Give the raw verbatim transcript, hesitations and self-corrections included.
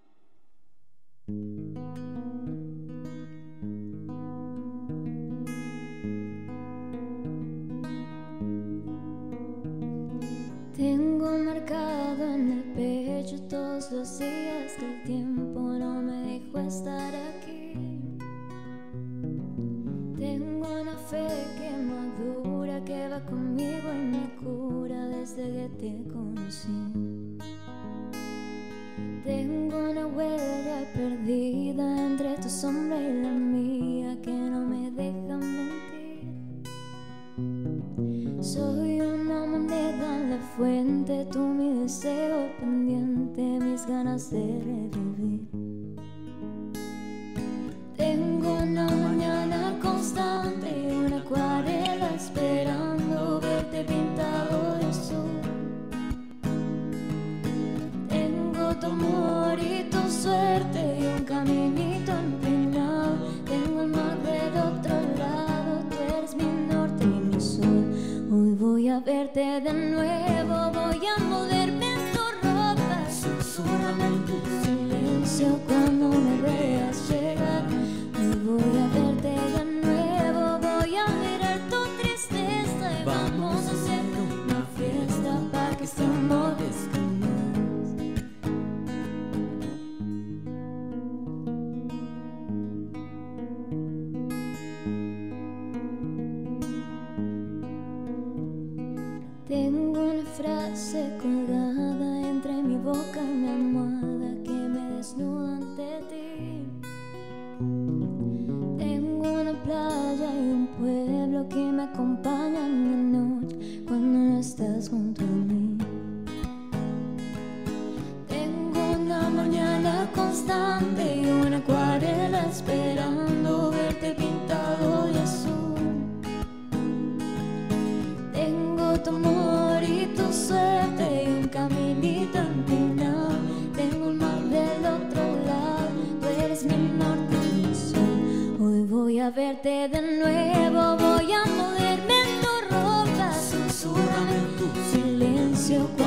Tengo marcado en el pecho todos los días que el tiempo no me dejó estar aquí. Tengo una fe que madura, que va conmigo y me cura desde que te conocí. Tengo una huella perdida entre tu sombra y la mía que no me deja mentir. Soy una moneda en la fuente, tú mi deseo pendiente, mis ganas de revivir. Tengo una mañana constante y una acuarela esperando verte pintado de azul. Tengo tu amor y tu suerte y un caminito empinado. Tengo el mar del otro lado, tú eres mi norte y mi sol. Hoy voy a verte de nuevo, voy a moverme en tu ropa. Susúrrame en tu silencio cuando me veas llegar. Hoy voy a verte de nuevo, voy a mirar tu tristeza y vamos a hacer una fiesta para que estemos descansados. Tengo una frase colgada entre mi boca y mi almohada que me desnuda ante ti. Tengo una playa y un pueblo que me acompañan en la noche cuando no estás junto a mí. Tengo una mañana constante y una acuarela esperando verte pintado de azul. Tengo tu amor y tu suerte y un caminito empinado. Tengo el mar del otro lado, tú eres mi norte y mi sol. Hoy voy a verte de nuevo, voy a moverme en tu ropa. Susúrrame en tu silencio.